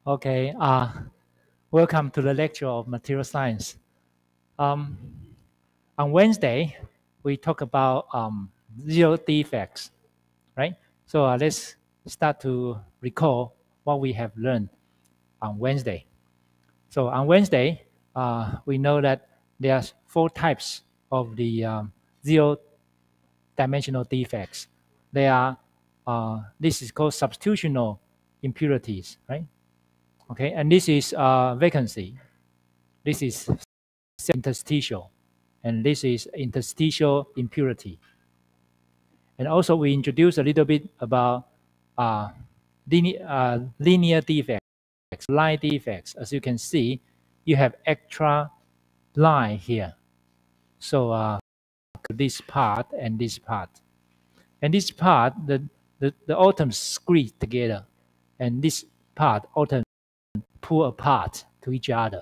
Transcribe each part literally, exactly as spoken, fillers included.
Okay, uh, welcome to the lecture of material science. Um, on Wednesday, we talk about um, zero defects, right? So uh, let's start to recall what we have learned on Wednesday. So on Wednesday, uh, we know that there are four types of the um, zero-dimensional defects. They are, uh, this is called substitutional impurities, right? Okay, and this is uh, vacancy. This is interstitial, and this is interstitial impurity. And also we introduce a little bit about uh, linear, uh, linear defects, line defects. As you can see, you have extra line here. So uh, this part and this part. And this part, the, the, the atoms squeeze together. And this part, atoms pull apart to each other.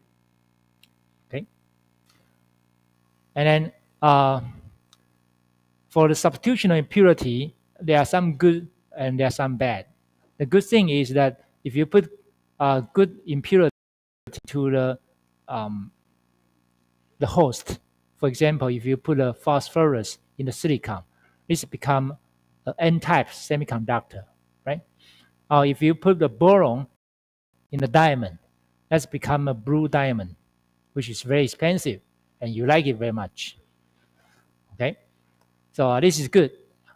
Okay. And then uh, for the substitutional impurity, there are some good and there are some bad. The good thing is that if you put a good impurity to the um, the host, for example, if you put a phosphorus in the silicon, this become an N-type semiconductor, right? Or if you put the boron in the diamond, that's become a blue diamond, which is very expensive, and you like it very much. Okay, so uh, this is good.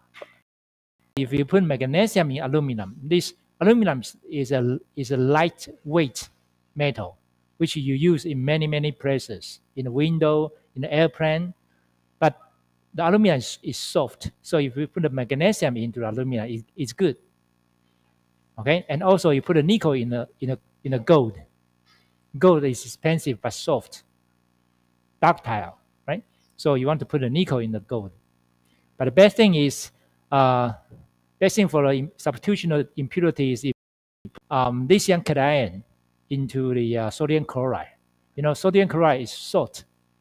If you put magnesium in aluminum, this aluminum is a is a lightweight metal, which you use in many many places, in the window, in the airplane. But the aluminum is, is soft, so if you put the magnesium into the aluminum, it, it's good. Okay, and also you put a nickel in a in a in a gold. Gold is expensive but soft, ductile, right? So you want to put a nickel in the gold. But the best thing is, uh, best thing for the substitutional impurity is if um, lithium cation into the uh, sodium chloride. You know, sodium chloride is salt,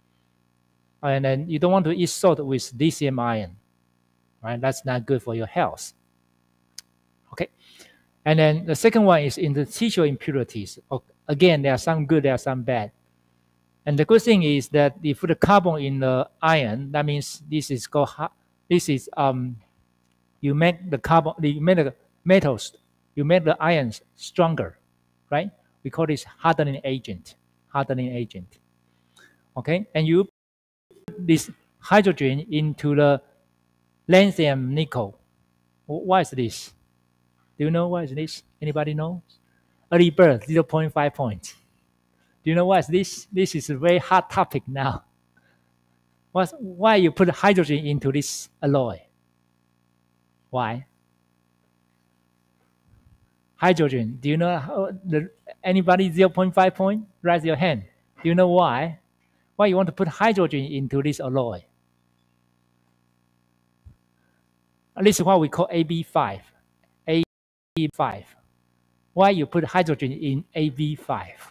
and then you don't want to eat salt with lithium ion, right? That's not good for your health. Okay, and then the second one is interstitial impurities. Again, there are some good, there are some bad. And the good thing is that if you put the carbon in the iron, that means this is called this is um you make the carbon, you make the metals, you make the ions stronger, right? We call this hardening agent, hardening agent. Okay, and you put this hydrogen into the lithium nickel. What is this? Do you know what is this? Anybody know? Early bird, zero point five points. Do you know what is this? This is a very hot topic now. What's, why you put hydrogen into this alloy? Why? Hydrogen. Do you know how the, anybody zero point five point? Raise your hand. Do you know why? Why you want to put hydrogen into this alloy? This is what we call A B five. A B five. Why you put hydrogen in A B five?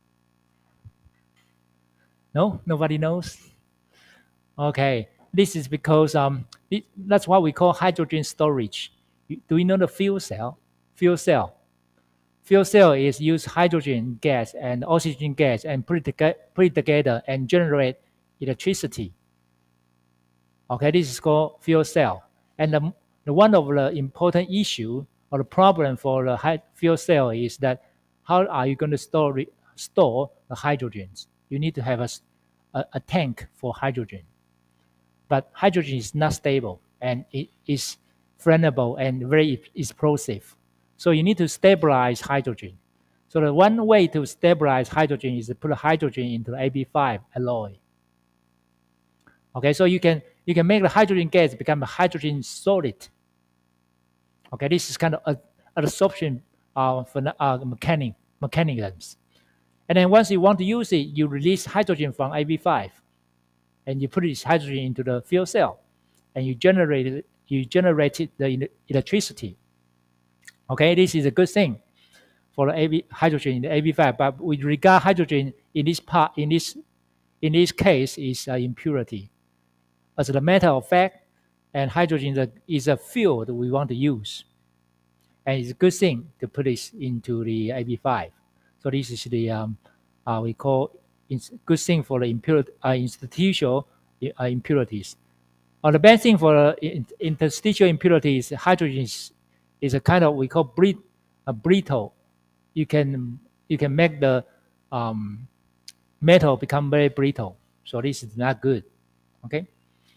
No? Nobody knows? Okay. This is because um, it, that's what we call hydrogen storage. Do you know the fuel cell? Fuel cell. Fuel cell is use hydrogen gas and oxygen gas and put it, put it together and generate electricity. Okay, this is called fuel cell. And the, the one of the important issue or the problem for the fuel cell is that how are you going to store store the hydrogens? You need to have a, a, a tank for hydrogen. But hydrogen is not stable and it is flammable and very explosive. So you need to stabilize hydrogen. So the one way to stabilize hydrogen is to put hydrogen into the A B five alloy. Okay, so you can you can make the hydrogen gas become a hydrogen solid. Okay, this is kind of a, an absorption uh, for, uh, mechanic, mechanisms. And then once you want to use it, you release hydrogen from A B five, and you put this hydrogen into the fuel cell, and you generate you generated the electricity. Okay, this is a good thing for the A B, hydrogen in the A B five, but we regard hydrogen in this part in this in this case is an impurity. As a matter of fact, and hydrogen is a, is a fuel that we want to use. and it's a good thing to put this into the A B five. So this is the um, uh, we call it's good thing for the impure, uh, interstitial uh, impurities. Or the bad thing for uh, interstitial impurities, hydrogen is, is a kind of we call brit, a brittle. You can you can make the um, metal become very brittle. So this is not good. Okay.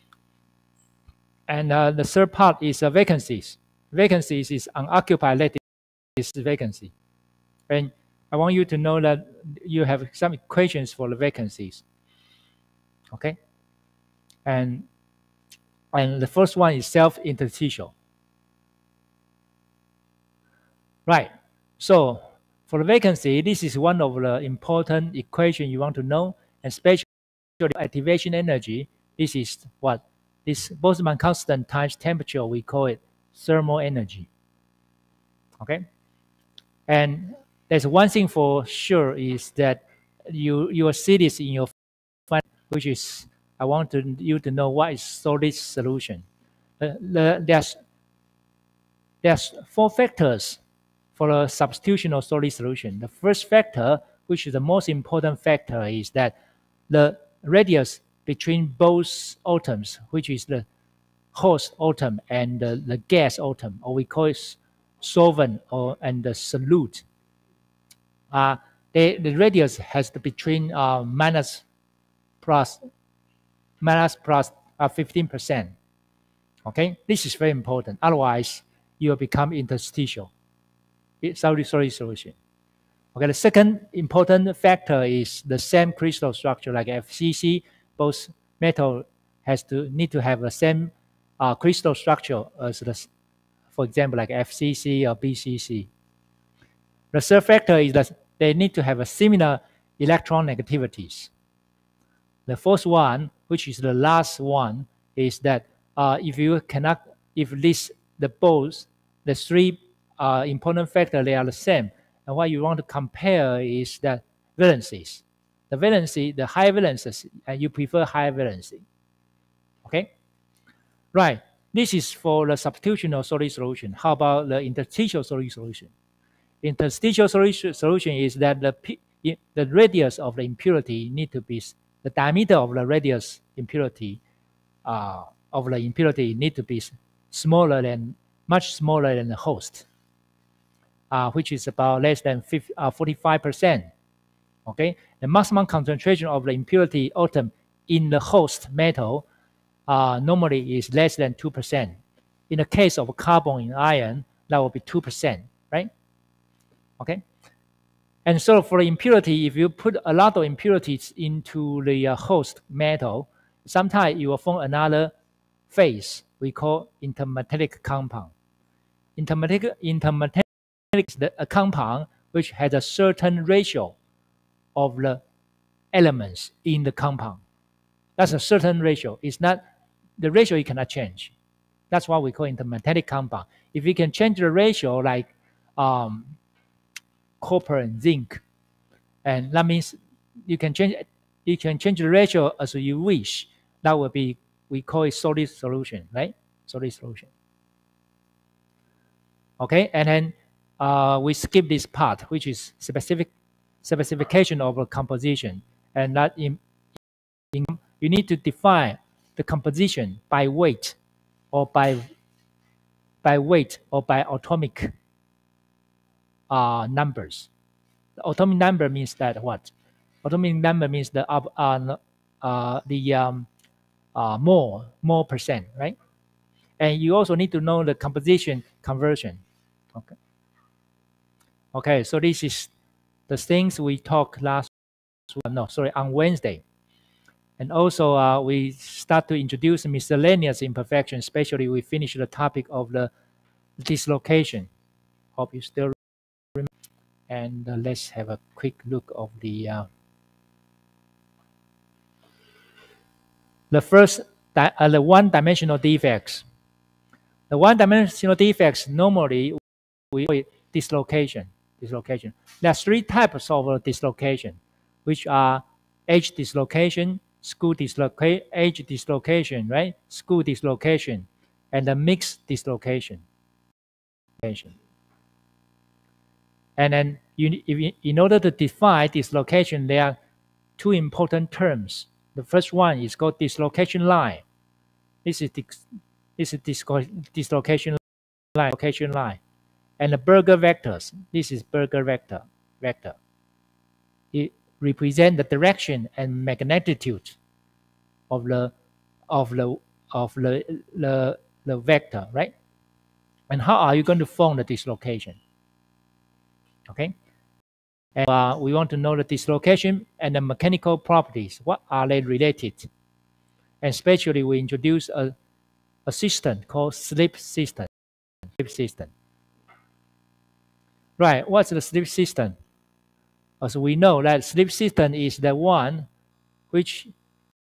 And uh, the third part is uh, vacancies. Vacancies is unoccupied lattice vacancy. And I want you to know that you have some equations for the vacancies. Okay. And and the first one is self-interstitial. Right. So for the vacancy, this is one of the important equation you want to know, and especially activation energy. This is what this Boltzmann constant times temperature. We call it thermal energy. Okay. And there's one thing for sure is that you you will see this in your final, which is I want to, you to know what is solid solution. Uh, the, there's there's four factors for a substitutional solid solution. The first factor, which is the most important factor, is that the radius between both atoms, which is the host atom and the, the gas atom, or we call it solvent or and the solute, uh, they, the radius has to between uh, minus plus minus plus uh, fifteen percent. Okay, this is very important. Otherwise, you will become interstitial. Solid solid solution. Okay, the second important factor is the same crystal structure, like F C C. Both metal has to need to have the same uh, crystal structure as the, for example, like F C C or B C C. The third factor is that they need to have a similar electron negativities. The fourth one, which is the last one, is that uh, if you cannot, if this the both the three uh, important factors they are the same, and what you want to compare is that valencies. The valency, the high valencies, and you prefer high valency. Okay, right. This is for the substitutional solid solution. How about the interstitial solid solution? Interstitial solution is that the the radius of the impurity need to be the diameter of the radius impurity uh, of the impurity need to be smaller than much smaller than the host, uh, which is about less than forty-five percent. Okay, the maximum concentration of the impurity atom in the host metal uh, normally is less than two percent. In the case of carbon in iron, that will be two percent, right? Okay. And so for the impurity, if you put a lot of impurities into the uh, host metal, sometimes you will form another phase we call intermetallic compound. Intermetallic, intermetallic is the, a compound which has a certain ratio of the elements in the compound. That's a certain ratio. It's not, the ratio you cannot change. That's what we call intermetallic compound. If you can change the ratio, like um, copper and zinc, and that means you can change you can change the ratio as you wish. That will be, we call it solid solution, right? Solid solution. Okay, and then uh, we skip this part, which is specific specification of a composition, and that in, in you need to define the composition by weight or by by weight or by atomic uh, numbers. The atomic number means that what? Atomic number means the uh, uh, the um, uh, mole mole percent, right? And you also need to know the composition conversion. Okay. Okay. So this is the things we talked last. No, sorry, on Wednesday. And also uh, we start to introduce miscellaneous imperfection. Especially we finish the topic of the dislocation. Hope you still remember. And uh, let's have a quick look of the uh, the first uh, the one-dimensional defects. The one-dimensional defects normally we call it dislocation. Dislocation. There are three types of uh, dislocation, which are edge dislocation, screw dislocation, edge dislocation, right? Screw dislocation, and the mixed dislocation. And then you, if you, in order to define dislocation, there are two important terms. The first one is called dislocation line. This is, this is dislocation line, dislocation line. And the Berger vectors, this is Berger vector. vector. It represents the direction and magnitude of the of the of the, the the vector, right? And how are you going to form the dislocation? Okay, and uh, we want to know the dislocation and the mechanical properties. What are they related? And especially we introduce a a system called slip system. Slip system. Right? What's the slip system? As we know that slip system is the one which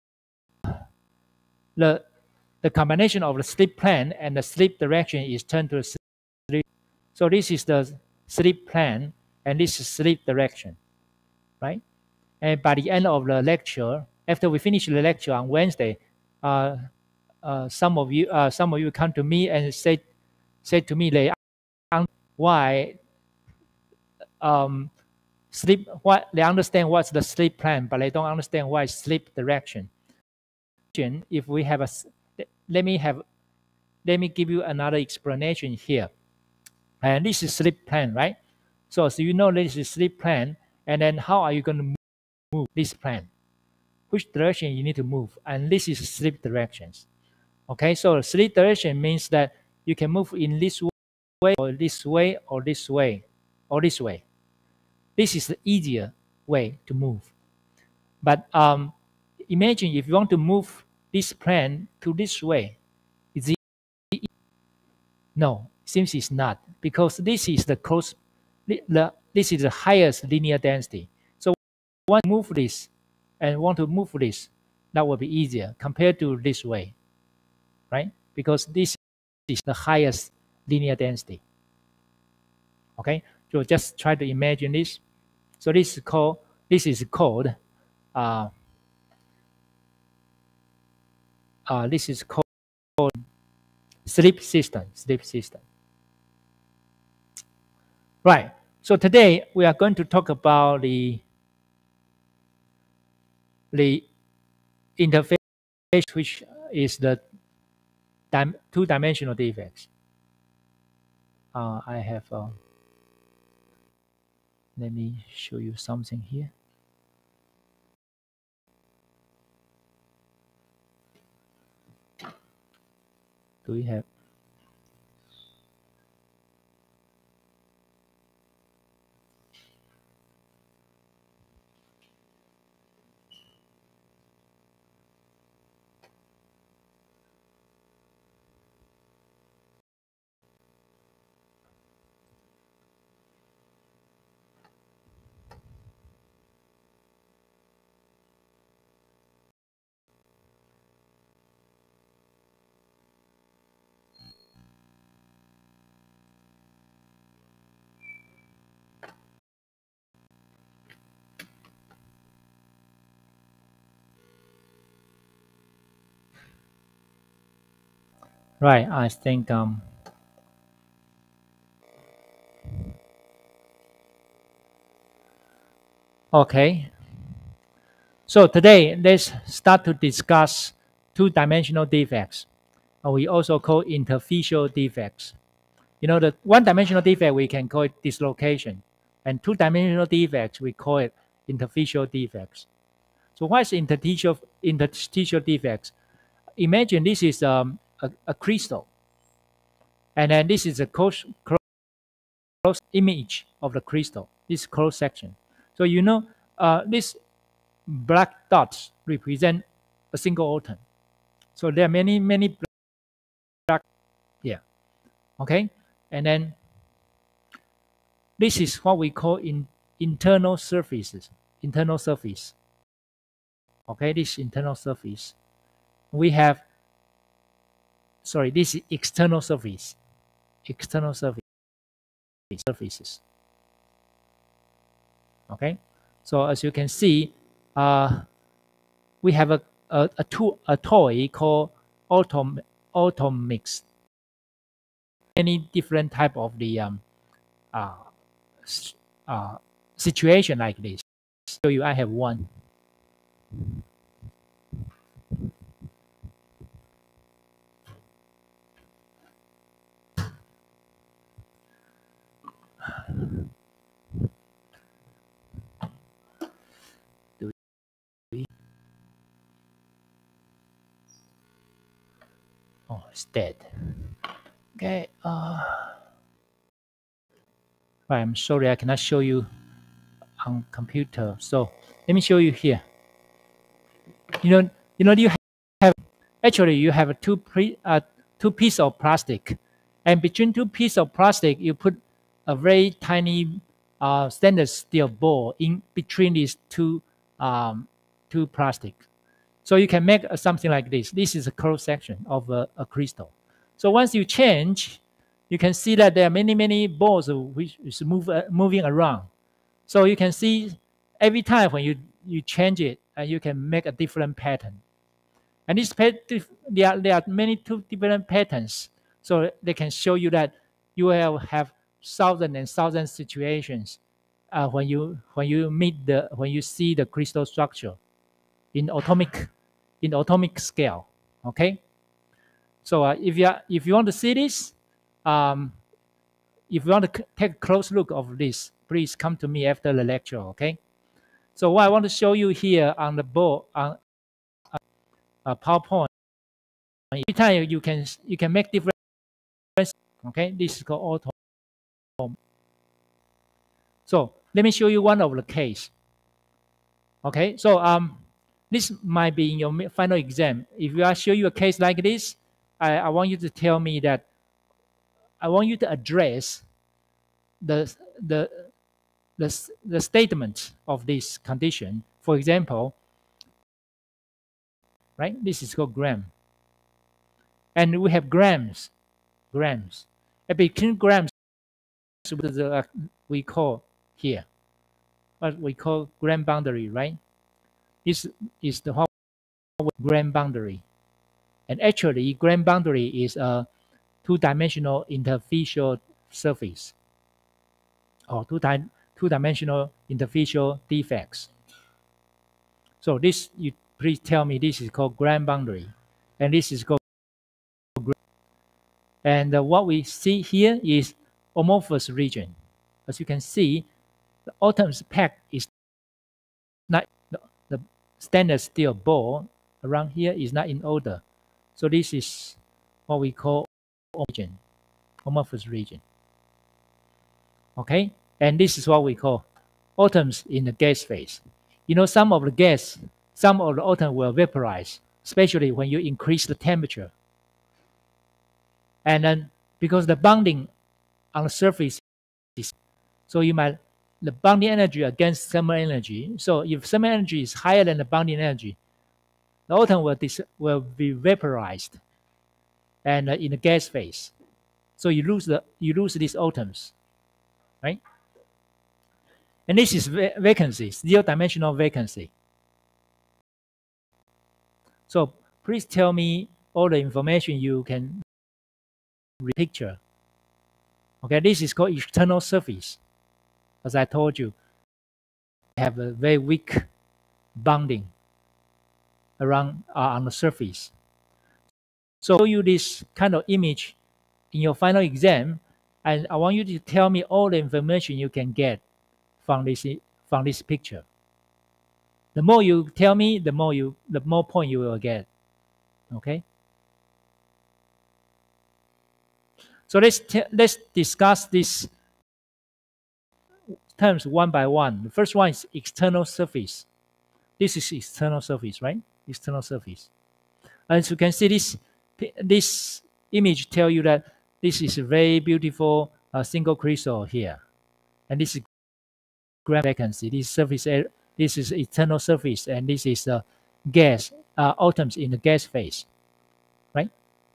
the the combination of the slip plane and the slip direction is turned to a slip. So this is the slip plane and this is slip direction, right? And by the end of the lecture, after we finish the lecture on Wednesday, uh, uh, some of you, uh, some of you come to me and say, say to me, they why um, slip. What they understand what's the slip plane, but they don't understand why slip direction. If we have a, let me have, let me give you another explanation here. And this is slip plane, right? So, so you know this is slip plane, and then how are you going to move this plane? Which direction you need to move? And this is slip directions. Okay, so slip direction means that you can move in this way, or this way, or this way, or this way. This is the easier way to move. But um, imagine if you want to move this plane to this way, is it? No, seems it's not, because this is the close, the, this is the highest linear density. So want to move this and want to move this, that will be easier compared to this way, right? Because this is the highest linear density. Okay, so just try to imagine this. So this is called, this is called, uh, uh, this is called slip system, slip system. Right, so today we are going to talk about the, the interface, which is the dim two-dimensional defects. Uh, I have, uh, let me show you something here. Do we have? Right, I think um, okay. So today let's start to discuss two-dimensional defects. Uh, we also call interfacial defects. You know, the one-dimensional defect we can call it dislocation, and two-dimensional defects we call it interfacial defects. So what is interstitial interstitial defects? Imagine this is um, a, a crystal, and then this is a close, close, close image of the crystal, this cross section. So you know uh, this black dots represent a single atom. So there are many, many black here. Okay, and then this is what we call in internal surfaces, internal surface. Okay, this internal surface. We have, sorry, this is external surface, external surface, surfaces. Okay, so as you can see, uh, we have a a, a, tool, a toy called Autom Automix. Any different type of the um, uh, uh, situation like this. Show you, I have one. Oh, it's dead. Okay. Uh, right, I'm sorry, I cannot show you on computer. So let me show you here. You know, you know, you have actually you have two pre uh, two pieces of plastic, and between two pieces of plastic, you put a very tiny uh, stainless steel ball in between these two um, two plastic. So you can make something like this. This is a cross section of a, a crystal. So once you change, you can see that there are many many balls which is move, uh, moving around. So you can see every time when you you change it, uh, you can make a different pattern. And this there are, there are many two different patterns. So they can show you that you will have thousand and thousand situations uh, when you when you meet the when you see the crystal structure in atomic in atomic scale. Okay. So uh, if you are, if you want to see this, um, if you want to take a close look of this, please come to me after the lecture. Okay. So what I want to show you here on the board on uh, PowerPoint, every time you can you can make different. Okay, this is called auto. So let me show you one of the case. Okay, so um, this might be in your final exam. If I show you a case like this, I, I want you to tell me that I want you to address the the the, the statement of this condition. For example, right? This is called gram, and we have grams, grams. And between grams, we call here what we call gram boundary, right? This is the whole gram boundary, and actually, gram boundary is a two-dimensional interfacial surface, or two-time two-dimensional interfacial defects. So this, you please tell me, this is called gram boundary, and this is called. And uh, what we see here is amorphous region. As you can see, the atoms pack is not the, the stainless steel ball around here is not in order. So this is what we call region, amorphous region. Okay, and this is what we call atoms in the gas phase. You know, some of the gas, some of the atom will vaporize, especially when you increase the temperature. And then because the bonding on the surface is, so you might, the bonding energy against thermal energy. So if thermal energy is higher than the bonding energy, the atom will, dis, will be vaporized and uh, in the gas phase. So you lose the you lose these atoms, right? And this is va vacancy, zero-dimensional vacancy. So please tell me all the information you can picture. Okay, this is called external surface. As I told you, have a very weak bonding around uh, on the surface. So show you this kind of image in your final exam, and I want you to tell me all the information you can get from this from this picture. The more you tell me, the more you the more point you will get. Okay. So let's let's discuss these terms one by one. The first one is external surface. This is external surface, right? External surface. As you can see, this this image tell you that this is a very beautiful uh, single crystal here, and this is gram vacancy. This surface, this is external surface, and this is the uh, gas uh, atoms in the gas phase, right?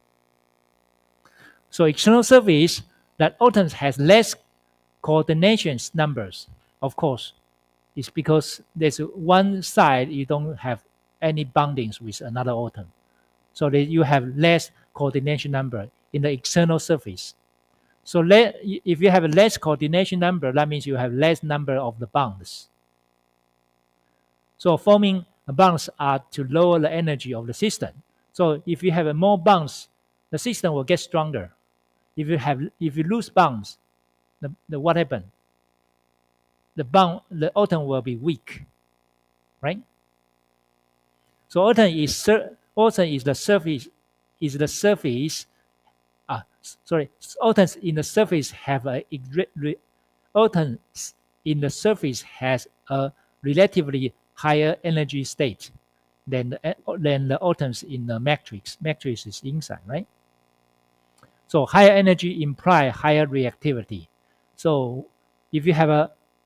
So external surface, that atoms has less coordinations numbers. Of course, it's because there's one side you don't have any bondings with another atom, so that you have less coordination number in the external surface. So let, if you have a less coordination number, that means you have less number of the bonds. So forming bonds are to lower the energy of the system. So if you have more bonds, the system will get stronger. If you have, if you lose bonds, the, the what happened? The bond, the atom will be weak, right? So atom is atom is the surface, is the surface. Ah, sorry, atoms in the surface have a atoms in the surface has a relatively higher energy state than the, than the atoms in the matrix. Matrix is inside, right? So higher energy imply higher reactivity. So if you have a,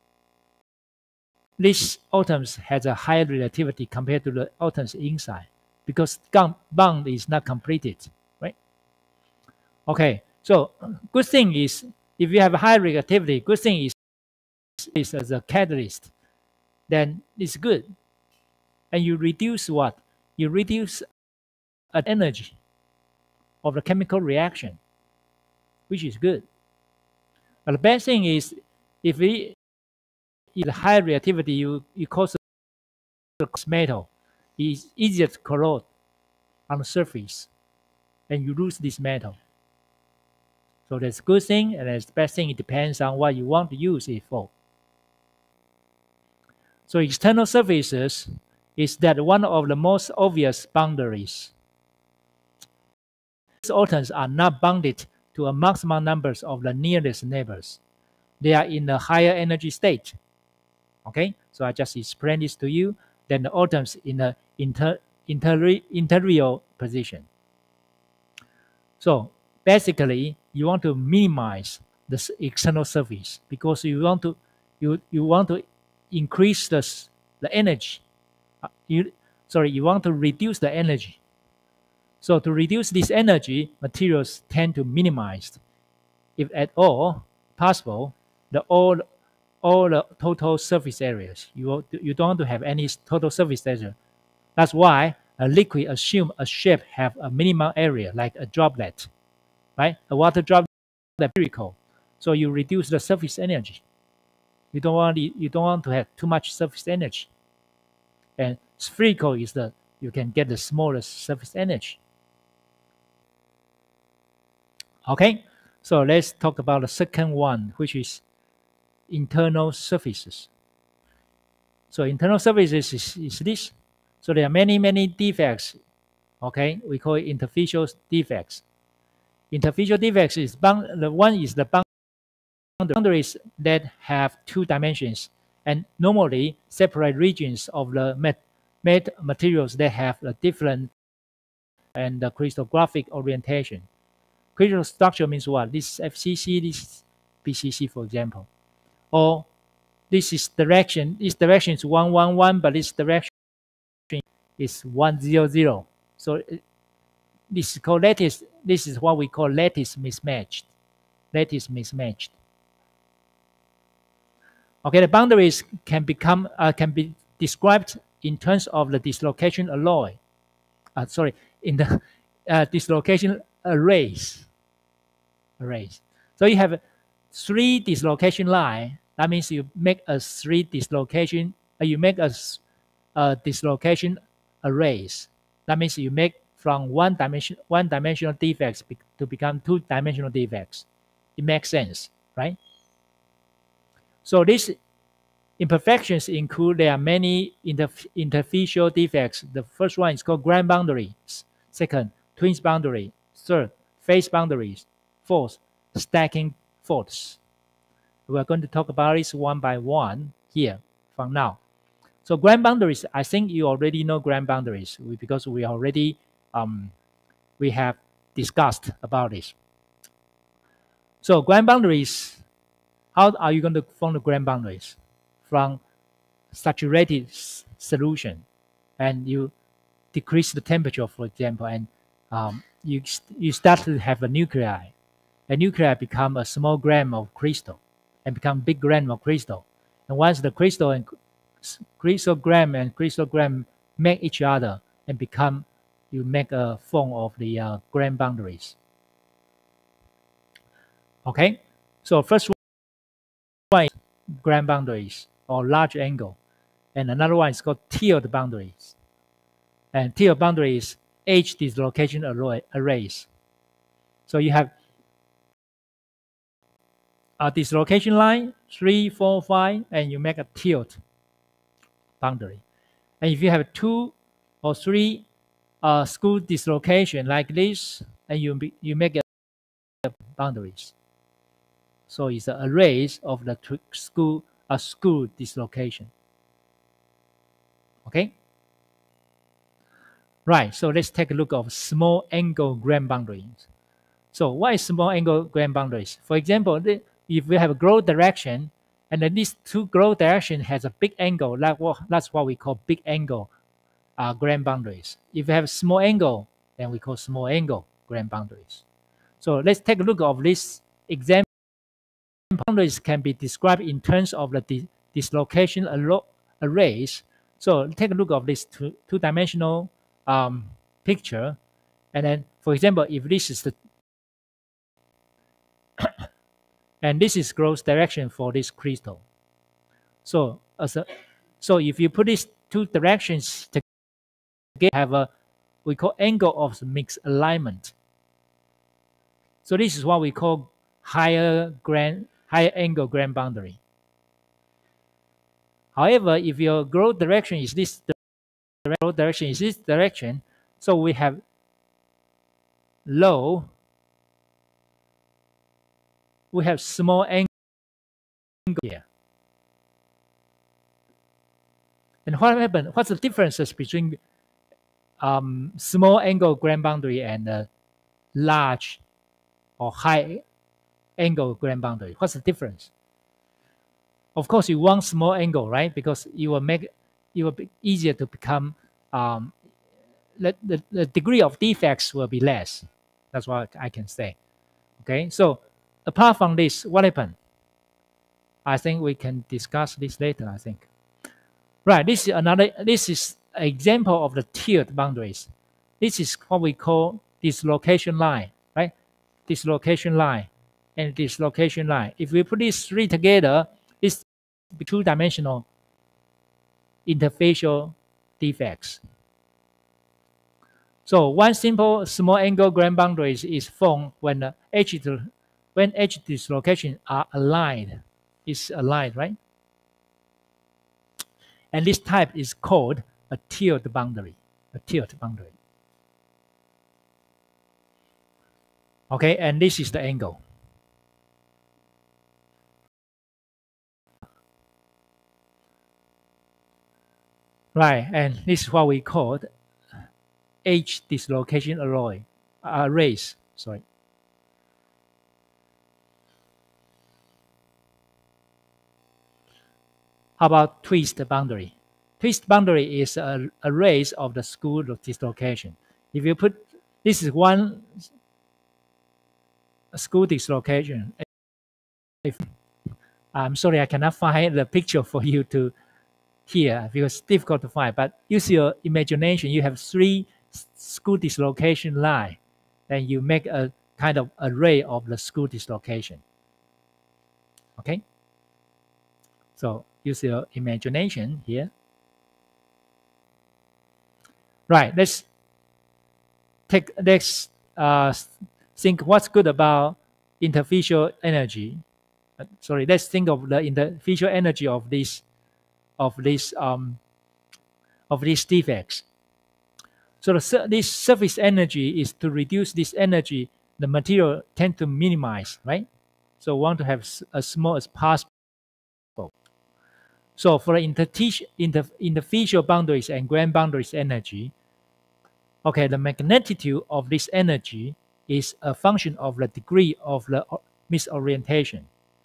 these atoms has a higher reactivity compared to the atoms inside because bond is not completed, right? Okay, so good thing is if you have a high reactivity, good thing is, is as a catalyst, then it's good. And you reduce what? You reduce an energy of the chemical reaction, which is good. But the bad thing is if we is high reactivity, you, you cause metal. It's easier to corrode on the surface and you lose this metal. So that's a good thing and that's the bad thing. It depends on what you want to use it for. So external surfaces is that one of the most obvious boundaries. These atoms are not bounded to a maximum numbers of the nearest neighbors. They are in a higher energy state. Okay, so I just explained this to you. Then the atoms in the inter, inter, interior position. So basically, you want to minimize the external surface because you want to you you want to increase the the energy. Uh, you sorry, you want to reduce the energy. So to reduce this energy, materials tend to minimize, if at all possible, the all all the total surface areas. You you don't want to have any total surface area. That's why a liquid assume a shape have a minimum area like a droplet, right? A water droplet is spherical, so you reduce the surface energy. You don't want you don't want to have too much surface energy. And spherical is the you can get the smallest surface energy. Okay, so let's talk about the second one, which is internal surfaces. So internal surfaces is, is this. So there are many, many defects. Okay, we call it interfacial defects. Interfacial defects is bound, the one is the boundaries that have two dimensions and normally separate regions of the met, met materials that have a different and the crystallographic orientation. Crystal structure means what? This is F C C, this is P C C, for example. Or this is direction, this direction is one one one, but this direction is one zero zero. So this is called lattice, this is what we call lattice mismatched. Lattice mismatched. Okay, the boundaries can become uh, can be described in terms of the dislocation alloy. Uh, sorry, in the uh, dislocation arrays. Arrays. So you have three dislocation line. That means you make a three dislocation. Uh, you make a, a dislocation arrays. That means you make from one dimension one dimensional defects be, to become two dimensional defects. It makes sense, right? So these imperfections include there are many interf interfacial defects. The first one is called grand boundaries. Second, twins boundary. Third, phase boundaries. Fourth, stacking faults. We are going to talk about this one by one here from now. So grand boundaries, I think you already know grand boundaries because we already um, we have discussed about this. So grand boundaries, how are you going to form the grand boundaries? From saturated solution, and you decrease the temperature, for example, and um, you you start to have a nuclei. A nuclei become a small gram of crystal, and become big gram of crystal. And once the crystal and crystalgram and crystalgram make each other and become, you make a form of the uh, grand boundaries. Okay, so first one is grand boundaries or large angle, and another one is called tiered boundaries. And tiered boundaries edge dislocation arrays. So you have a dislocation line three, four, five, and you make a tiered boundary. And if you have two or three uh, school dislocation like this, and you you make a boundaries. So it's an array of the school a school dislocation. Okay. Right. So let's take a look of small angle grand boundaries. So what is small angle grand boundaries? For example, if we have a growth direction, and then these two growth direction has a big angle, like what that's what we call big angle uh, grand boundaries. If we have small angle, then we call small angle grand boundaries. So let's take a look of this example. Boundaries can be described in terms of the di dislocation arrays. So take a look of this two, two-dimensional um, picture. And then, for example, if this is the and this is growth direction for this crystal. So as a, so if you put these two directions together, have a we call angle of mixed alignment. So this is what we call higher grand higher angle grand boundary. However, if your growth direction is this growth direction is this direction, so we have low, we have small angle here. And what happened? What's the differences between um, small angle grand boundary and uh, large or high angle grand boundary? What's the difference? Of course, you want small angle, right? Because it will make it will be easier to become um, the, the, the degree of defects will be less. That's what I can say. Okay, so apart from this, what happened? I think we can discuss this later, I think. Right, this is another, this is an example of the tiered boundaries. This is what we call dislocation line, right? Dislocation line and dislocation line. If we put these three together, it's two-dimensional interfacial defects. So one simple small angle grand boundaries is formed when the edge when edge dislocation are aligned. Is aligned, right? And this type is called a tiered boundary. A tiered boundary. Okay, and this is the angle. Right, and this is what we call edge dislocation array. Arrays, sorry. How about twist boundary? Twist boundary is a array of the school dislocation. If you put, this is one school dislocation. If, I'm sorry, I cannot find the picture for you to here because it's difficult to find, but use your imagination. You have three school dislocation line, then you make a kind of array of the school dislocation. Okay? So use your imagination here. Right, let's take let's uh, think what's good about interfacial energy. Uh, sorry, let's think of the interfacial energy of this of this um, of these defects. So the, this surface energy is to reduce this energy. The material tend to minimize, right? So we want to have as small as possible. So for the interfacial boundaries and grand boundaries energy, okay, the magnitude of this energy is a function of the degree of the misorientation.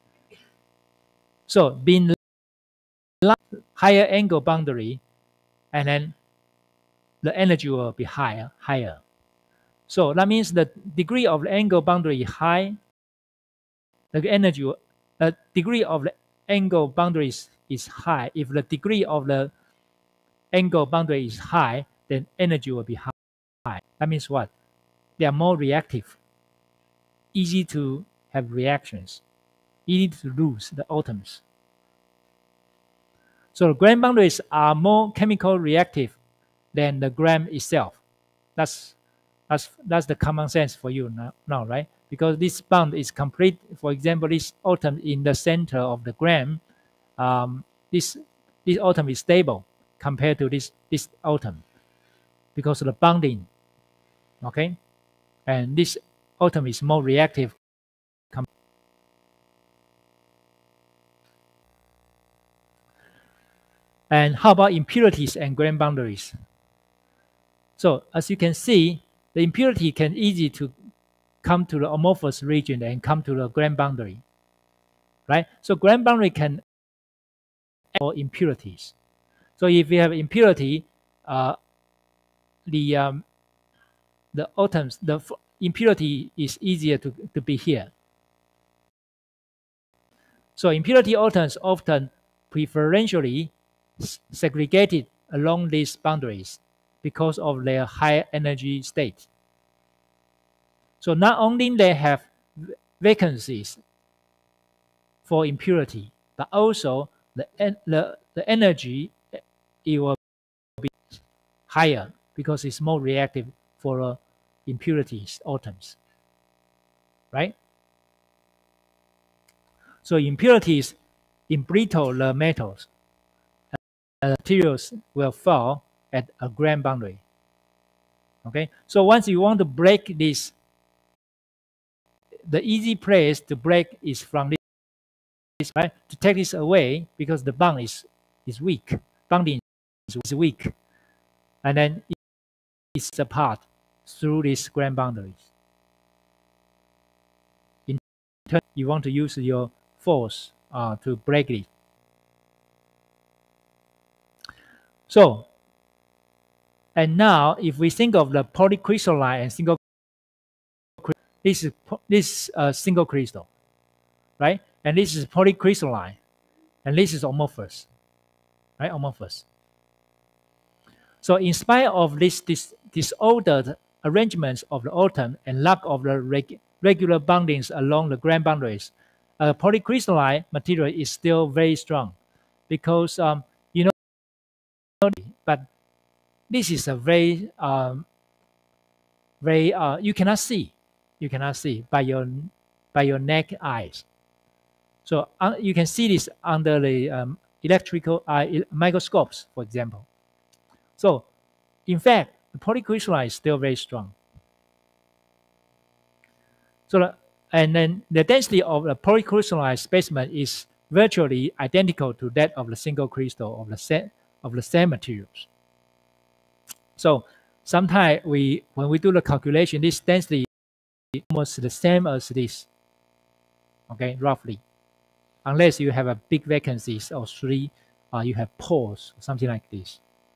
So being higher angle boundary, and then the energy will be higher, higher. So that means the degree of the angle boundary high, the energy, the degree of the angle boundaries is high. If the degree of the angle boundary is high, then energy will be high. That means what? They are more reactive, easy to have reactions, easy to lose the atoms. So the Gram boundaries are more chemical reactive than the gram itself. That's that's that's the common sense for you now, now, right? Because this bond is complete. For example, this atom in the center of the gram, um, this this atom is stable compared to this this atom because of the bonding. Okay, and this atom is more reactive. And how about impurities and gram boundaries? So as you can see, the impurity can easy to come to the amorphous region and come to the gram boundary, right? So gram boundary can for impurities. So if you have impurity, uh, the um, the atoms, the impurity is easier to, to be here. So impurity atoms often preferentially segregated along these boundaries because of their high energy state. So not only they have vacancies for impurity, but also the, the, the energy it will be higher because it's more reactive for uh, impurities atoms, right? So impurities embrittle the metals. And the materials will fall at a gram boundary. Okay, so once you want to break this, the easy place to break is from this, right? To take this away because the bond is is weak, bonding is weak, and then it's apart through these gram boundaries. In turn, you want to use your force uh, to break it. So, and now if we think of the polycrystalline and single, this is this uh, single crystal, right? And this is polycrystalline, and this is amorphous, right? Amorphous. So in spite of this, this disordered arrangements of the atom and lack of the reg regular bondings along the gram boundaries, uh, polycrystalline material is still very strong because, um, you know, but this is a very, um, very, uh, you cannot see, you cannot see by your, by your naked eyes. So uh, you can see this under the um, electrical uh, microscopes, for example. So in fact, the polycrystalline is still very strong. So, the, and then the density of the polycrystalline specimen is virtually identical to that of the single crystal of the set of the same materials. So sometimes we, when we do the calculation, this density is almost the same as this. Okay, roughly, unless you have a big vacancies or three, uh, you have pores, something like this.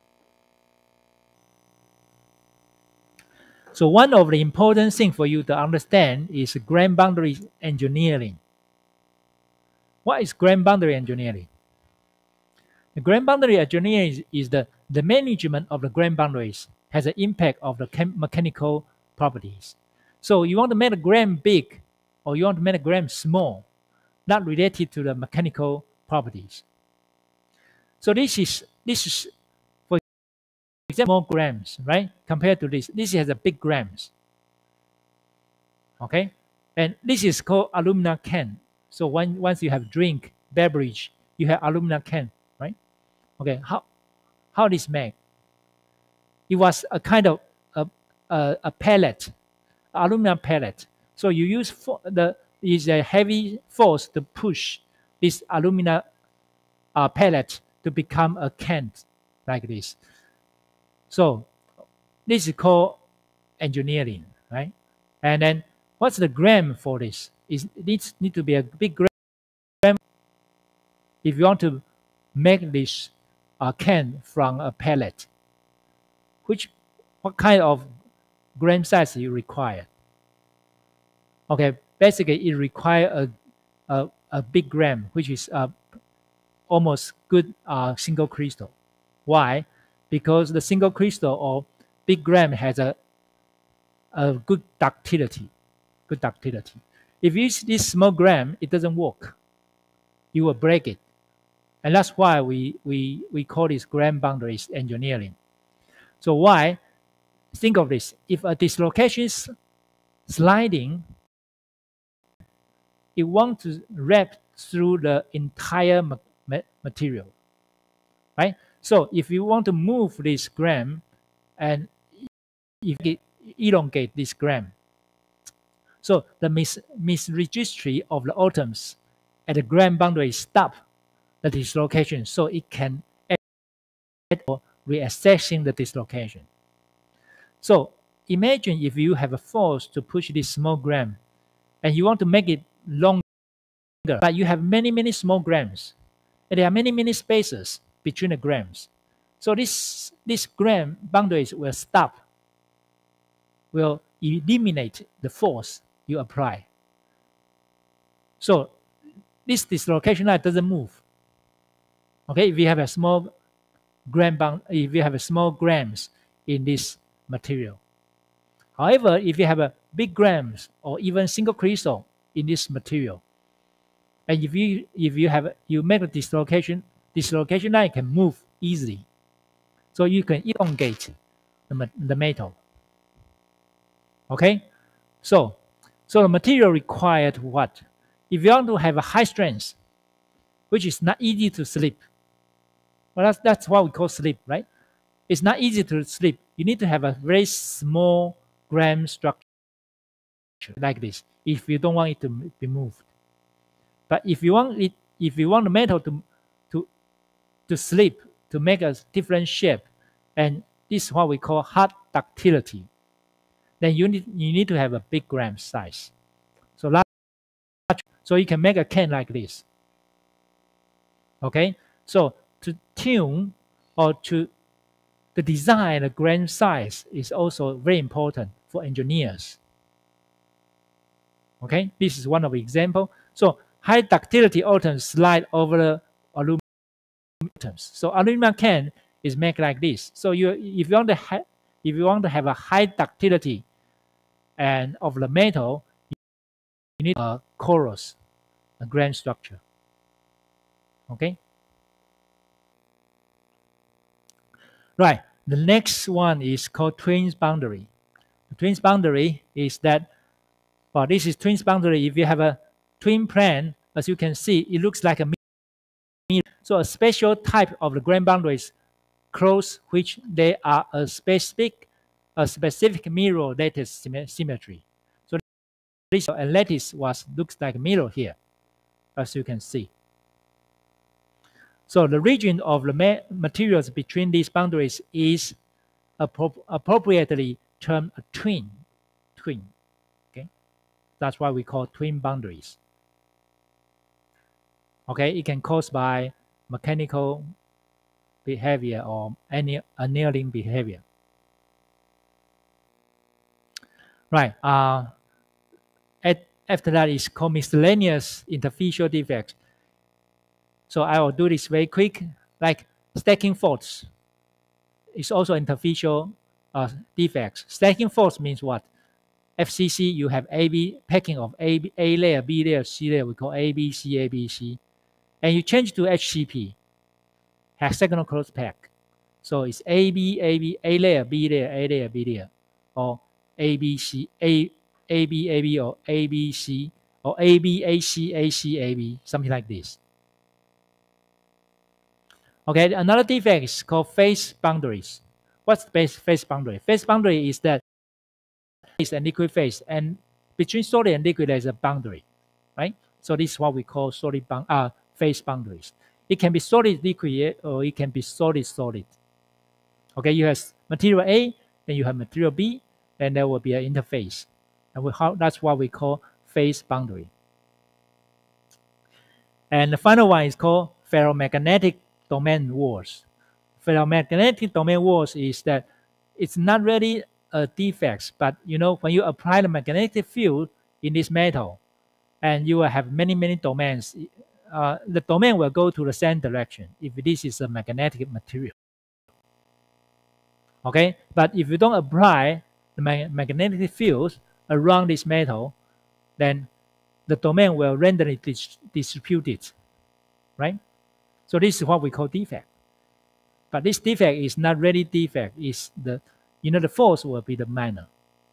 So one of the important things for you to understand is gram boundary engineering. What is gram boundary engineering? The gram boundary engineering is, is the, the management of the gram boundaries has an impact of the mechanical properties. So you want to make a gram big or you want to make a gram small, not related to the mechanical properties. So this is, this is for example, more grams, right? Compared to this, this has a big grams. Okay, and this is called aluminum can. So when, once you have drink, beverage, you have aluminum can, right? Okay, how how this made? It was a kind of a, a, a pellet, aluminum pellet. So you use for the is a heavy force to push this aluminum uh, pellet to become a can like this. So this is called engineering, right? And then what's the gram for this? It needs need to be a big gram if you want to make this uh, can from a pellet. Which what kind of gram size you require? Okay, basically it requires a, a, a big gram, which is a almost good uh, single crystal. Why? Because the single crystal or big gram has a, a good ductility. Good ductility. If you use this small gram, it doesn't work. You will break it. And that's why we, we, we call this gram boundaries engineering. So why? Think of this. If a dislocation is sliding, it wants to wrap through the entire ma ma material, right? So if you want to move this gram and if it elongate this gram, so the mis misregistry of the atoms at the gram boundary stop the dislocation, so it can add or reassessing the dislocation. So imagine if you have a force to push this small gram and you want to make it longer, but you have many, many small grams. And there are many, many spaces between the grams. So this, this gram boundaries will stop, will eliminate the force you apply. So this dislocation line doesn't move. Okay, if you have a small gram bound, if you have a small grams in this material. However, if you have a big grams or even single crystal in this material, and if you if you have you make a dislocation, dislocation line can move easily, so you can elongate the, the metal. Okay, so so the material required what? If you want to have a high strength, which is not easy to slip, well, that's that's what we call slip, right? It's not easy to slip. You need to have a very small gram structure like this if you don't want it to be moved. But if you want it, if you want the metal to to to slip, to make a different shape, and this is what we call hard ductility, then you need you need to have a big gram size. So large, so you can make a can like this. Okay, so to tune or to the design, the gram size is also very important for engineers. Okay, this is one of the example. So high ductility atoms slide over the aluminum atoms. So aluminum can is made like this. So you, if you want to have, if you want to have a high ductility and of the metal, you need a chorus, a gram structure. Okay. Right. The next one is called twins boundary. The twins boundary is that, well, this is twins boundary. If you have a twin plane, as you can see, it looks like a mirror. So a special type of the gram boundaries close which they are a specific, a specific mirror lattice symmetry. So this a lattice was looks like a mirror here, as you can see. So the region of the ma materials between these boundaries is appro appropriately termed a twin. Twin. Okay, that's why we call twin boundaries. Okay, it can cause by mechanical behavior or any annealing behavior. Right. Uh, at, after that is called miscellaneous interfacial defects. So I will do this very quick. Like stacking faults is also interfacial uh, defects. Stacking faults means what? F C C, you have A B packing of A, B, A layer, B layer, C layer. We call A, B, C, A, B, C. And you change to H C P, hexagonal closed pack. So it's A, B, A, B, A layer, B layer, A layer, B layer, or A, B, C, A, A, B, A, B, or A, B, C, or A, B, A, C, A, C, A, B, something like this. Okay, another defect is called phase boundaries. What's the phase boundary? Phase boundary is that it's a liquid phase, and between solid and liquid there's a boundary, right? So this is what we call solid bound, uh, phase boundaries. It can be solid liquid or it can be solid solid. Okay, you have material A, then you have material B, and there will be an interface, and we, how, that's what we call phase boundary. And the final one is called ferromagnetic domain walls. Ferromagnetic domain walls is that it's not really a defect, but you know when you apply the magnetic field in this metal, and you will have many many domains. Uh, the domain will go to the same direction if this is a magnetic material. Okay, but if you don't apply the mag magnetic fields around this metal, then the domain will randomly dis distributed, right? So this is what we call defect. But this defect is not really defect. Is the, you know, the force will be the minor.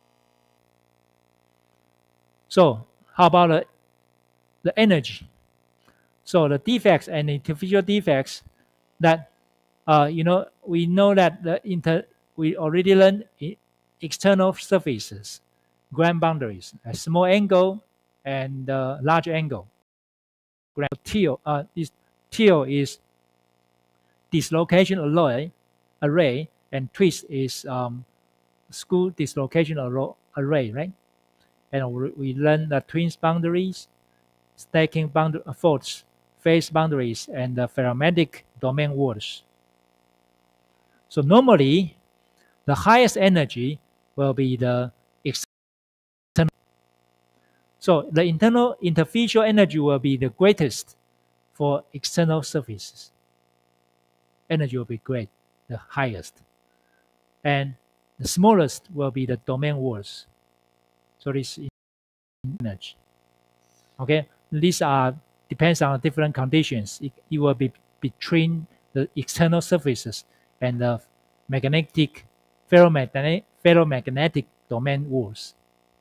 So how about the, the energy? So the defects and interfacial defects that, uh, you know, we know that the inter, we already learned external surfaces, grand boundaries, a small angle and uh, large angle. Teal, uh, is, teal is dislocation array, array, and twist is um, screw dislocation array, right? And we learn the twins boundaries, stacking boundary faults, phase boundaries, and the ferromagnetic domain walls. So normally, the highest energy will be the external. So the internal interfacial energy will be the greatest for external surfaces. Energy will be great, the highest. And the smallest will be the domain walls. So this is energy. Okay, these are depends on different conditions. It, it will be between the external surfaces and the magnetic ferromagnetic ferromagnetic domain walls.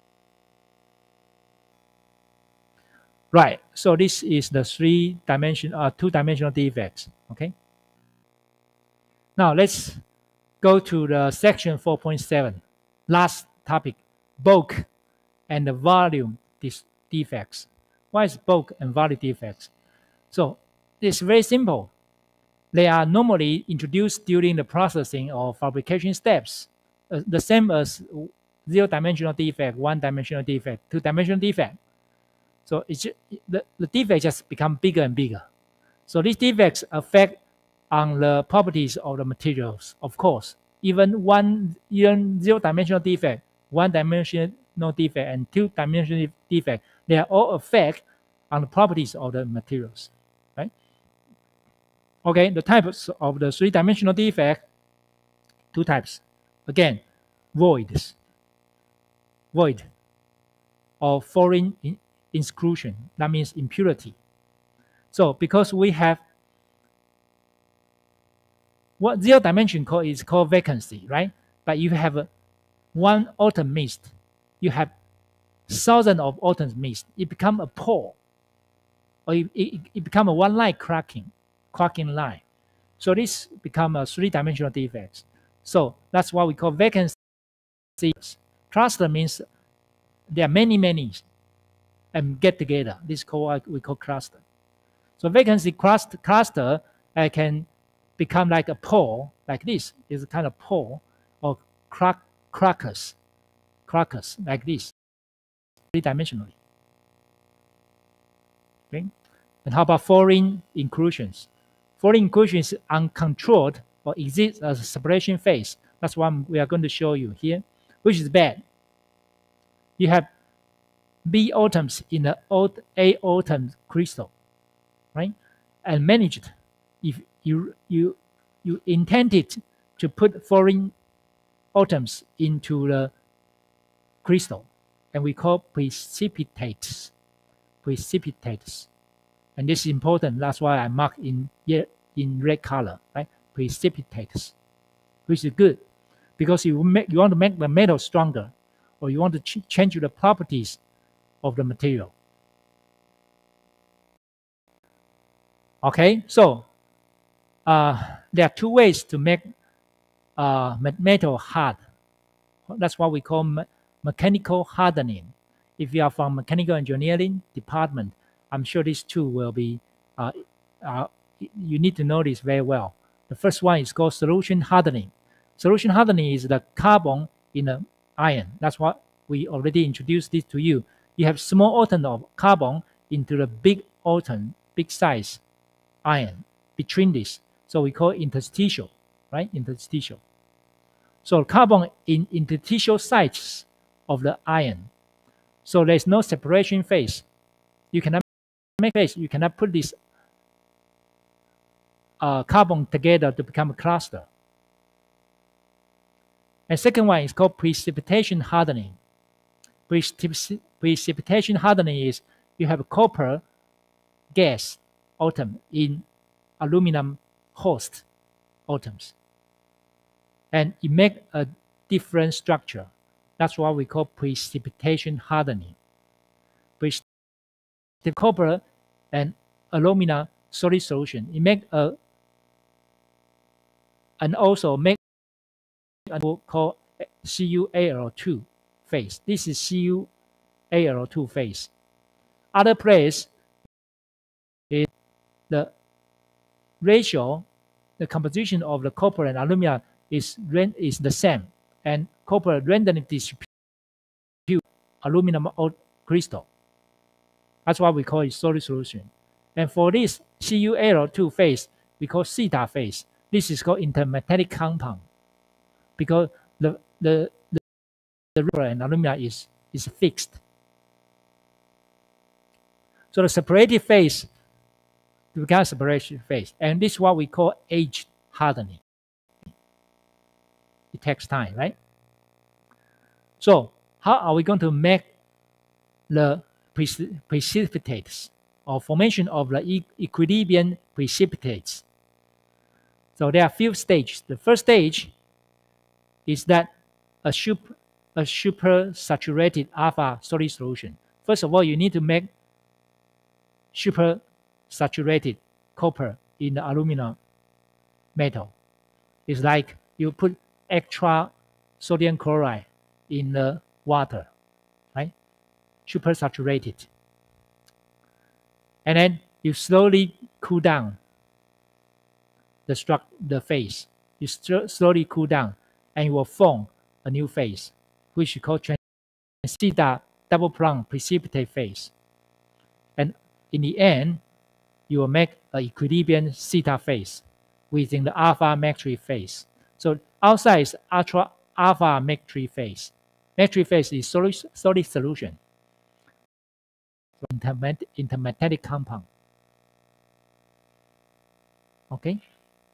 Right. So this is the three dimension, uh, two dimensional defects. Okay. Now let's go to the section four point seven. Last topic, bulk and the volume defects. What is bulk and volume defects? So it's very simple. They are normally introduced during the processing or fabrication steps, uh, the same as zero-dimensional defect, one-dimensional defect, two-dimensional defect. So it's just, the, the defects just become bigger and bigger. So these defects affect on the properties of the materials, of course. Even one even zero-dimensional defect, one-dimensional defect, and two-dimensional defect, they are all affect on the properties of the materials, right? Okay, the types of the three-dimensional defect, two types. Again, voids, void, or foreign in exclusion. That means impurity. So because we have what zero dimension called is called vacancy, right? But you have a, one autumn mist, you have thousand of autumn mist. It become a pore, or it, it, it become a one line cracking, cracking line. So this become a three-dimensional defects. So that's what we call vacancy. Cluster means there are many, many, and get together. This is called what we call cluster. So vacancy cluster, cluster uh, can become like a pore, like this. Is a kind of pore, or crack, crackers, crackers like this, three-dimensionally. Okay. And how about foreign inclusions? Foreign inclusions uncontrolled or exist as a separation phase. That's what we are going to show you here, which is bad. You have B atoms in the A atom crystal, right? And managed. If you you you intended to put foreign atoms into the crystal, and we call precipitates, precipitates. And this is important. That's why I mark in in red color, right? Precipitates, which is good, because you make you want to make the metal stronger, or you want to ch change the properties of the material. Okay, so uh, there are two ways to make uh, metal hard. That's what we call me mechanical hardening. If you are from mechanical engineering department, I'm sure these two will be, uh, uh, you need to know this very well. The first one is called solution hardening. Solution hardening is the carbon in the iron. That's what we already introduced this to you. You have small atom of carbon into the big atom, big size iron between this. So we call it interstitial, right? Interstitial. So carbon in interstitial sites of the iron. So there's no separation phase. You cannot make phase. You cannot put this uh, carbon together to become a cluster. And second one is called precipitation hardening. Precip precipitation hardening is you have copper gas atom in aluminum host atoms, and it makes a different structure. That's what we call precipitation hardening. The copper and alumina solid solution, it make a and also make a called C U A L two phase. This is C U A L two phase. Other place is the ratio, the composition of the copper and alumina is is the same, and copper randomly distribute aluminum crystal. That's why we call it solid solution. And for this C U A L two phase, we call theta phase. This is called intermetallic compound because the the the, the copper and alumina is is fixed. So the separated phase becomes separation phase, and this is what we call age hardening. It takes time, right? So how are we going to make the precipitates or formation of the e equilibrium precipitates? So there are a few stages. The first stage is that a super, a super saturated alpha solid solution. First of all, you need to make super saturated copper in the aluminum metal. It's like you put extra sodium chloride in the water, right? Super saturated. And then you slowly cool down the struct the phase. You slowly cool down, and you will form a new phase, which you call transistor double prong precipitate phase. And in the end, you will make an equilibrium theta phase within the alpha matrix phase. So outside is ultra alpha matrix phase. Matrix phase is solid, solid solution. Intermet intermetallic compound. Okay.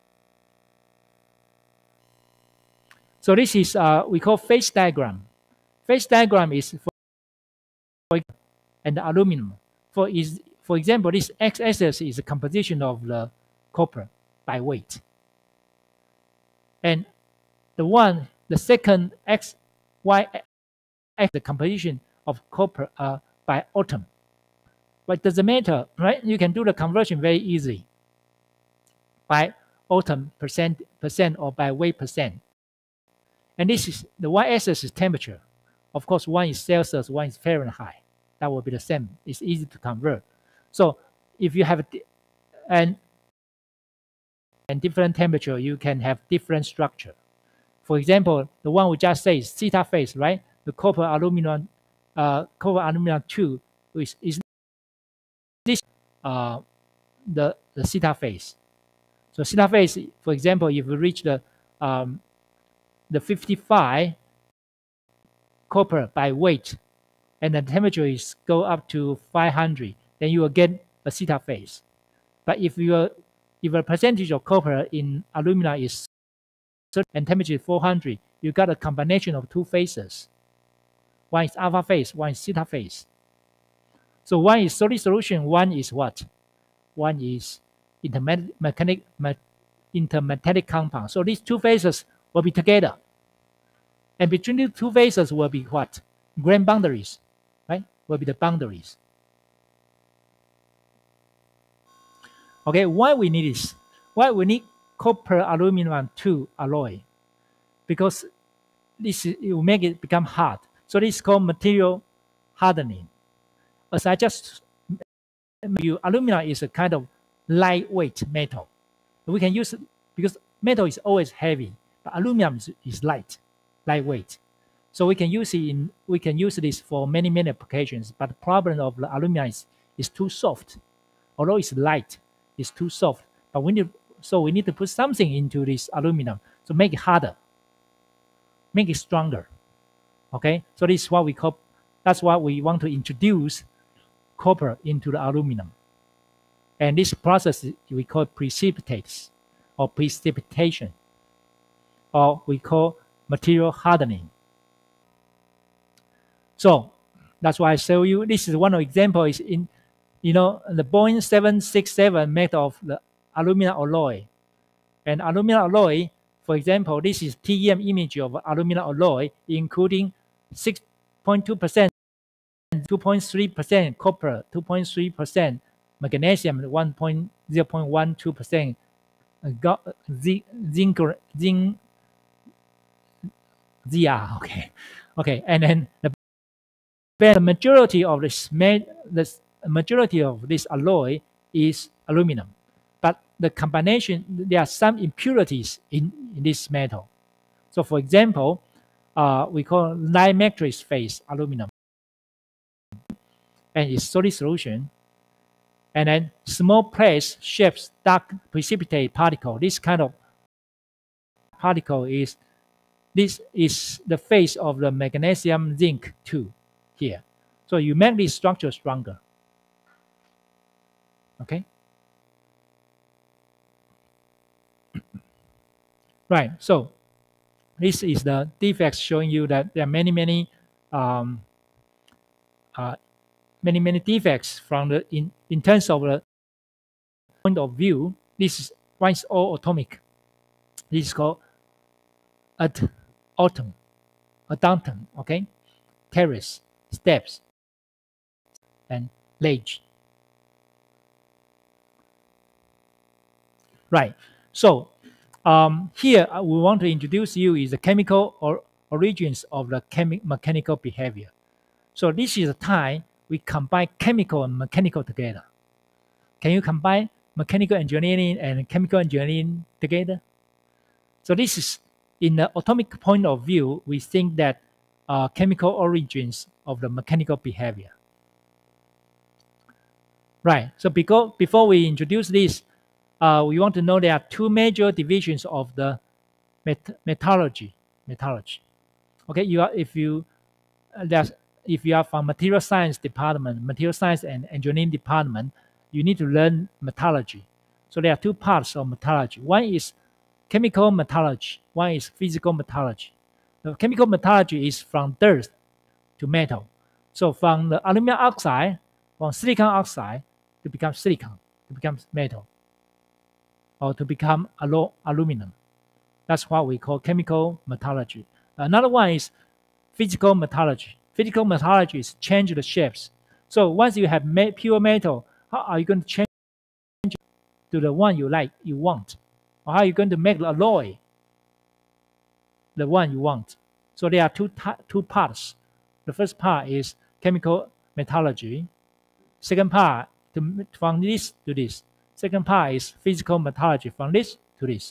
So this is uh, we call phase diagram. Phase diagram is for and the aluminum. For is for example, this x-axis is the composition of the copper by weight, and the one, the second x, y, x, the composition of copper uh, by atom. But it doesn't matter, right? You can do the conversion very easily by atom percent percent or by weight percent. And this is the y-axis is temperature. Of course, one is Celsius, one is Fahrenheit. That will be the same. It's easy to convert. So if you have a and and different temperature, you can have different structure. For example, the one we just say is theta phase, right? The copper aluminum, uh, copper aluminum two is, is this uh, the the theta phase. So theta phase, for example, if you reach the um, the fifty-five copper by weight, and the temperature is go up to five hundred, then you will get a theta phase. But if your if a percentage of copper in alumina is certain and temperature is four hundred, you got a combination of two phases. One is alpha phase, one is theta phase. So one is solid solution, one is what? One is intermetallic intermetallic compound. So these two phases will be together. And between the two phases will be what? Grain boundaries, right? Will be the boundaries. Okay, why we need this? Why we need copper aluminum two alloy? Because this is, it will make it become hard. So this is called material hardening. As I just you, aluminum is a kind of lightweight metal. We can use it because metal is always heavy, but aluminum is, is light, lightweight. So we can use it in we can use this for many many applications. But the problem of the aluminum is, is too soft. Although it's light, it's too soft. But we need so we need to put something into this aluminum to make it harder, make it stronger. Okay, so this is what we call. That's why we want to introduce copper into the aluminum. And this process we call precipitates or precipitation, or we call material hardening. So that's why I show you. This is one example is in you know, the Boeing seven sixty-seven made of the aluminum alloy. And aluminum alloy, for example, this is T E M image of aluminum alloy, including six point two percent, two point three percent copper, two point three percent magnesium, one point zero one two percent zinc, zinc, zinc, Z R, okay, okay, and then the, the majority of this, the majority of this alloy is aluminum, but the combination, there are some impurities in, in this metal. So, for example, uh, we call light matrix phase aluminum, and it's solid solution. And then small place shapes dark precipitate particle. This kind of particle is this is the phase of the magnesium zinc two here. So you make this structure stronger. Okay. Right. So this is the defects showing you that there are many, many, um, uh, many, many defects from the in in terms of the point of view. This is one is all atomic. This is called at autumn, adantum. Okay, terrace, steps, and ledge. Right. So um, here uh, we want to introduce you is the chemical or origins of the chemi mechanical behavior. So this is a time we combine chemical and mechanical together. Can you combine mechanical engineering and chemical engineering together? So this is, in the atomic point of view, we think that uh, chemical origins of the mechanical behavior. Right. So because, before we introduce this, uh, we want to know there are two major divisions of the met metallurgy. Metallurgy. Okay. You are if you uh, there's if you are from material science department, material science and engineering department, you need to learn metallurgy. So there are two parts of metallurgy. One is chemical metallurgy. One is physical metallurgy. The chemical metallurgy is from dirt to metal. So from the aluminum oxide, from silicon oxide to become silicon, to become metal, or to become alu aluminum. That's what we call chemical metallurgy. Another one is physical metallurgy. Physical metallurgy is change the shapes. So once you have pure metal, how are you going to change to the one you like, you want? Or how are you going to make the alloy the one you want? So there are two, two parts. The first part is chemical metallurgy. Second part, to, from this to this. Second part is physical metallurgy, from this to this.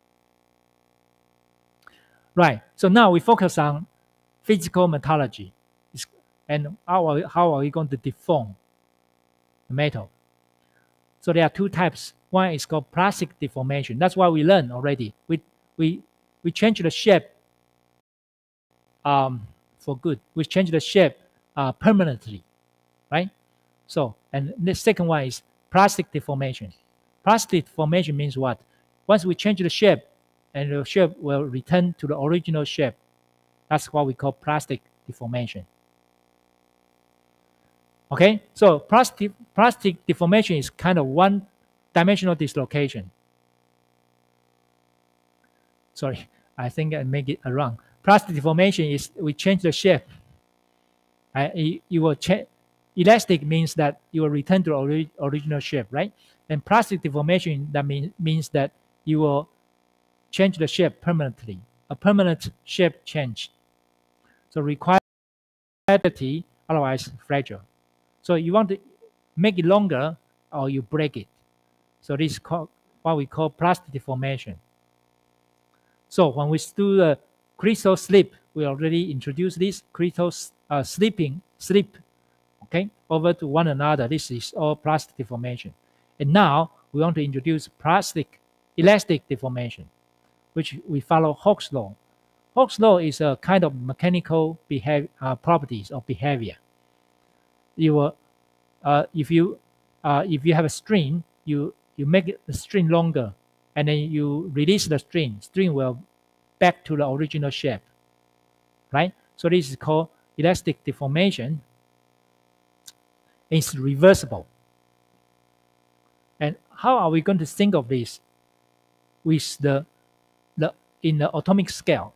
Right, so now we focus on physical metallurgy. And how are, how are we going to deform the metal? So there are two types. One is called plastic deformation. That's what we learned already. We, we, we change the shape um, for good. We change the shape uh, permanently, right? So, and the second one is plastic deformation. Plastic deformation means what? Once we change the shape, and the shape will return to the original shape. That's what we call plastic deformation. Okay, so plastic, plastic deformation is kind of one-dimensional dislocation. Sorry, I think I make it wrong. Plastic deformation is we change the shape. Uh, you, you will change. Elastic means that you will return to the ori original shape, right? And plastic deformation, that mean, means that you will change the shape permanently, a permanent shape change. So require stability, otherwise fragile. So you want to make it longer or you break it. So this is called what we call plastic deformation. So when we do the crystal slip, we already introduced this crystal uh, slipping, slip, okay, over to one another. This is all plastic deformation. And now we want to introduce plastic elastic deformation, which we follow Hooke's law. Hooke's law is a kind of mechanical behavior, uh, properties of behavior. You will, uh, if you, uh, if you have a string, you you make the string longer, and then you release the string. String will back to the original shape, right? So this is called elastic deformation. It's reversible. how are we going to think of this with the, the in the atomic scale?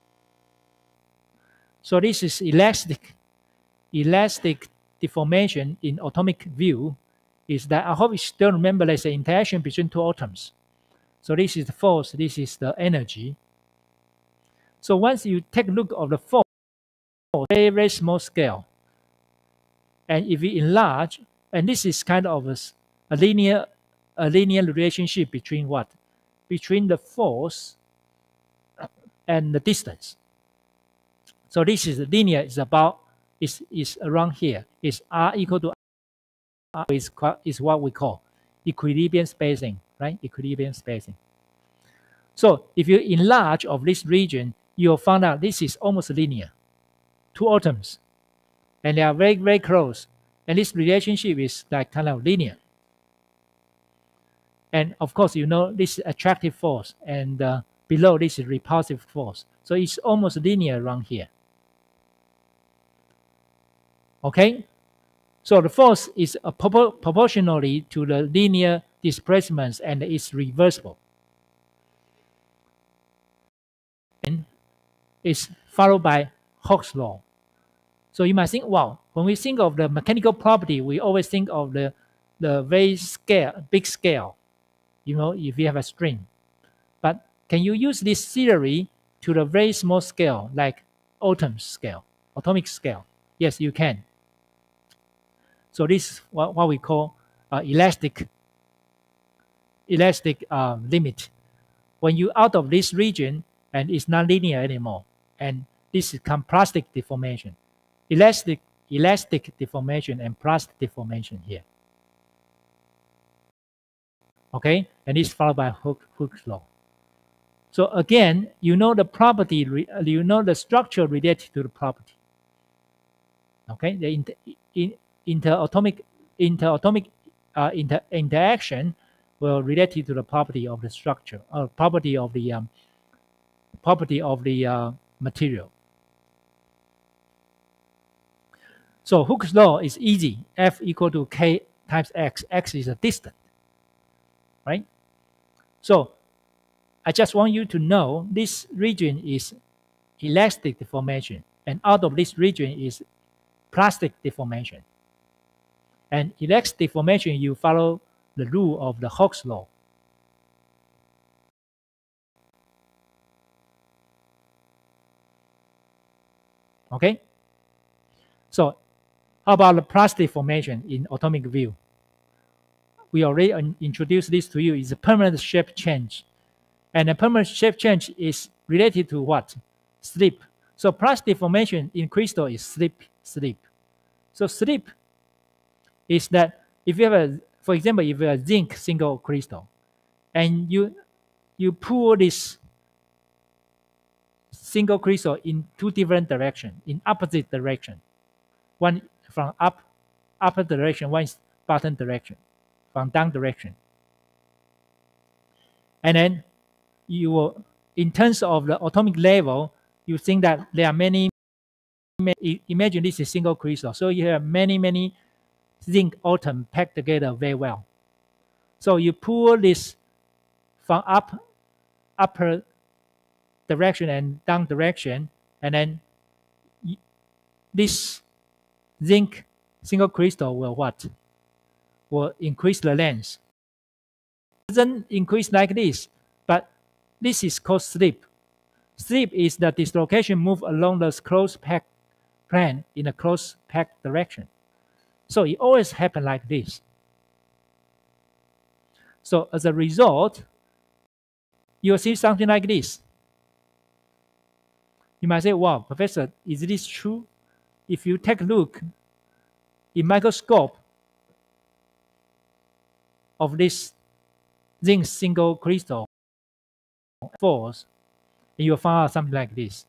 So this is elastic, elastic deformation in atomic view is that, I hope you still remember there's an interaction between two atoms. So this is the force, this is the energy. So once you take a look of the force, very, very small scale, and if you enlarge, and this is kind of a, a linear, a linear relationship between what? Between the force and the distance. So this is linear, is about, is, is around here, is R equal to R is, is what we call equilibrium spacing, right? Equilibrium spacing. So if you enlarge of this region, you'll find out this is almost linear. Two atoms, and they are very, very close. And this relationship is like kind of linear. And of course, you know, this is attractive force, and uh, below this is repulsive force. So it's almost linear around here. Okay? So the force is uh, propor proportionally to the linear displacements, and it's reversible. And it's followed by Hooke's law. So you might think, wow, when we think of the mechanical property, we always think of the, the very scale, big scale, you know, if you have a string. But can you use this theory to the very small scale, like atom scale, atomic scale? Yes, you can. So this is what, what we call uh, elastic, elastic uh, limit. When you out of this region, and it's not linear anymore, and this is plastic deformation. Elastic, elastic deformation and plastic deformation here. Okay, and it's followed by Hooke, Hooke's law. So again, you know the property, you know the structure related to the property. Okay, the inter, in, interatomic, interatomic uh, inter, interaction will relate to the property of the structure, or property of the um, property of the uh, material. So Hooke's law is easy. F equal to K times X. X is a distance, right? So I just want you to know this region is elastic deformation, and out of this region is plastic deformation. And elastic deformation, you follow the rule of the Hooke's law. Okay? So how about the plastic deformation in atomic view? We already introduced this to you. It's a permanent shape change. And a permanent shape change is related to what? Slip. So plastic deformation in crystal is slip, slip. So slip is that if you have a, for example, if you have a zinc single crystal, and you you pull this single crystal in two different directions, in opposite direction. One from up, upper direction, one is bottom direction, from down direction. And then you will, in terms of the atomic level, you think that there are many, many imagine this is single crystal. So you have many, many zinc atom packed together very well. So you pull this from up, upper direction and down direction, and then this zinc single crystal will what? Will increase the length. It doesn't increase like this, but this is called slip. Slip is the dislocation move along the closed packed plane in a closed packed direction. So it always happens like this. So as a result, you'll see something like this. You might say, wow, Professor, is this true? If you take a look in microscope of this zinc single crystal force, you'll find out something like this.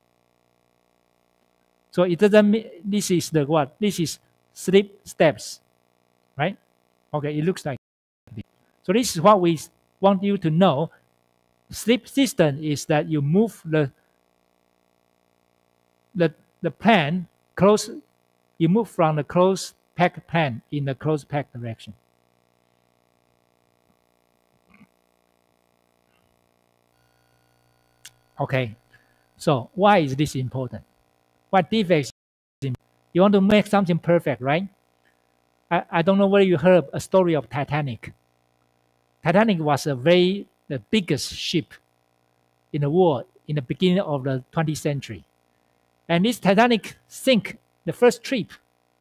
So it doesn't mean this is the what? This is slip steps, right? Okay, it looks like this. So this is what we want you to know. Slip system is that you move the the the plane close, you move from the closed packed plane in the closed packed direction. Okay, so why is this important? What defects? You want to make something perfect, right? I, I don't know whether you heard a story of Titanic. Titanic was a very the biggest ship in the world in the beginning of the twentieth century. And this Titanic sink the first trip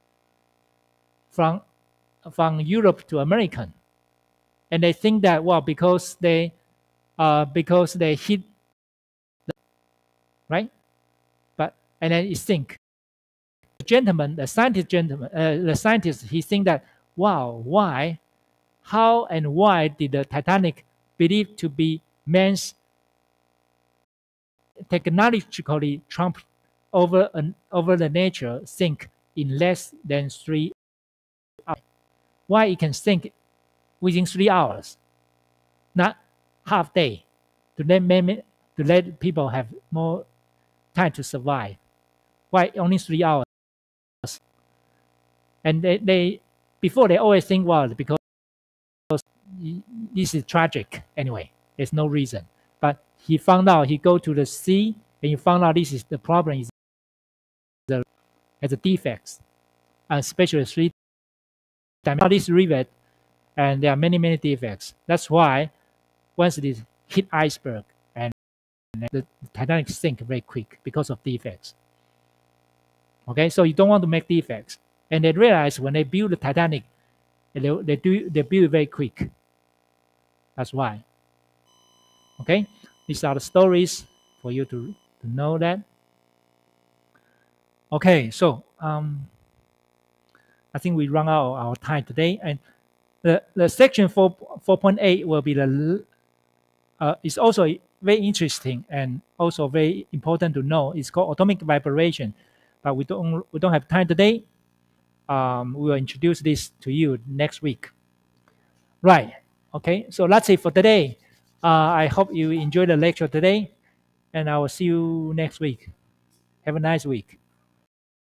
from, from Europe to American. And they think that, well, because they, uh, because they hit, the, right? But, and then it sink. The gentleman, the scientist gentleman, uh, the scientist, he think that, wow, why, how and why did the Titanic believed to be man's technologically trump over an over the nature sink in less than three hours? Why it can sink within three hours, not half day, to let to let people have more time to survive? Why only three hours? And they, they before they always think, well, because this is tragic anyway. There's no reason. But he found out, he go to the sea and he found out this is the problem is the as a defects, especially three dimensional this rivet, and there are many many defects. That's why once it hit iceberg and the Titanic sink very quick because of defects. Okay, so you don't want to make defects. And they realize when they build the Titanic, they, they do they build it very quick. That's why. Okay, these are the stories for you to, to know that. Okay, so um, I think we run out of our time today, and the, the section four four point eight will be the uh, is also very interesting and also very important to know. It's called atomic vibration, but we don't we don't have time today. Um, we will introduce this to you next week. Right. Okay. So that's it for today. Uh, I hope you enjoyed the lecture today, and I will see you next week. Have a nice week.